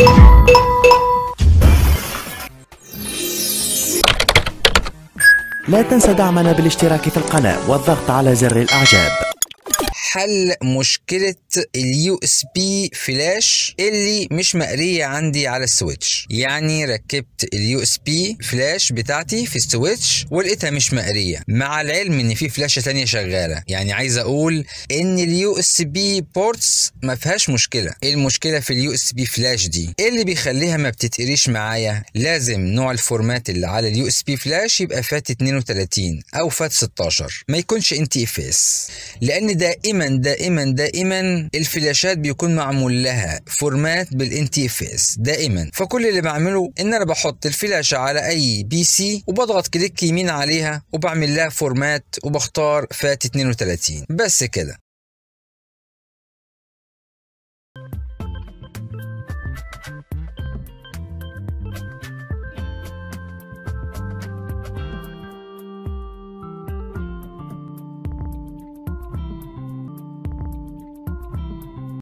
لا تنسى دعمنا بالاشتراك في القناة والضغط على زر الإعجاب. حل مشكلة اليو اس بي فلاش اللي مش مقرية عندي على السويتش. يعني ركبت اليو اس بي فلاش بتاعتي في السويتش ولقيتها مش مقرية، مع العلم ان في فلاشة تانية شغالة. يعني عايز اقول ان اليو اس بي بورتس ما فيهاش مشكلة. ايه المشكلة في اليو اس بي فلاش دي؟ ايه اللي بيخليها ما بتتقريش معايا؟ لازم نوع الفورمات اللي على اليو اس بي فلاش يبقى فات 32 او فات 16، ما يكونش ان تي اف اس، لان دائما الفلاشات بيكون معمول لها فورمات بالان تي اف اس دائما. فكل اللي بعمله ان انا بحط الفلاشه على اي بي سي وبضغط كليك يمين عليها وبعمل لها فورمات وبختار فات 32 بس كده.